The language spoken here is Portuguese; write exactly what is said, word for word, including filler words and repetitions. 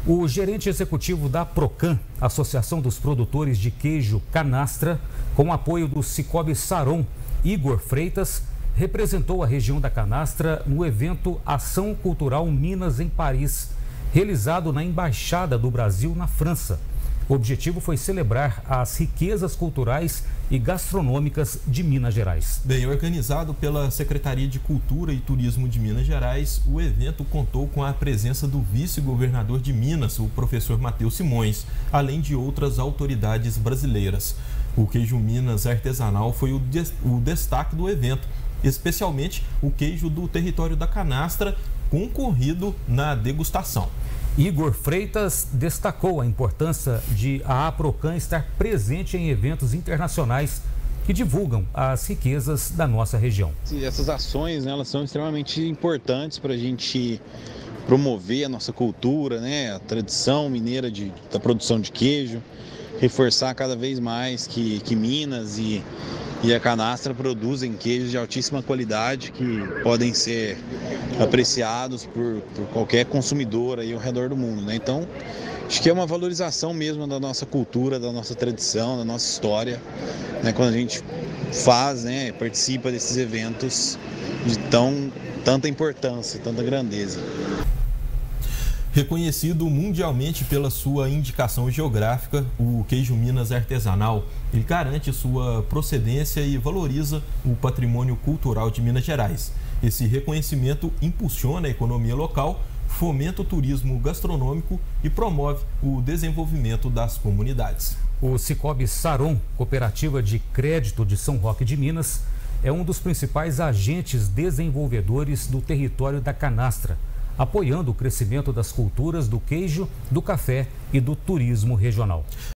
O gerente executivo da Procan, Associação dos Produtores de Queijo Canastra, com o apoio do Cicobi Saron, Igor Freitas, representou a região da Canastra no evento Ação Cultural Minas em Paris, realizado na Embaixada do Brasil na França. O objetivo foi celebrar as riquezas culturais e gastronômicas de Minas Gerais. Bem, organizado pela Secretaria de Cultura e Turismo de Minas Gerais, o evento contou com a presença do vice-governador de Minas, o professor Matheus Simões, além de outras autoridades brasileiras. O queijo Minas artesanal foi o, des- o destaque do evento, especialmente o queijo do território da Canastra, concorrido na degustação. Igor Freitas destacou a importância de a Procan estar presente em eventos internacionais que divulgam as riquezas da nossa região. Essas ações, né, elas são extremamente importantes para a gente promover a nossa cultura, né, a tradição mineira de, da produção de queijo, reforçar cada vez mais que, que Minas e, e a Canastra produzem queijos de altíssima qualidade que podem ser apreciados por, por qualquer consumidor aí ao redor do mundo, né? Então, acho que é uma valorização mesmo da nossa cultura, da nossa tradição, da nossa história, né? Quando a gente faz, né, participa desses eventos de tão, tanta importância, tanta grandeza. Reconhecido mundialmente pela sua indicação geográfica, o queijo Minas artesanal, ele garante sua procedência e valoriza o patrimônio cultural de Minas Gerais. Esse reconhecimento impulsiona a economia local, fomenta o turismo gastronômico e promove o desenvolvimento das comunidades. O Cicobi Saron, cooperativa de crédito de São Roque de Minas, é um dos principais agentes desenvolvedores do território da Canastra, apoiando o crescimento das culturas do queijo, do café e do turismo regional.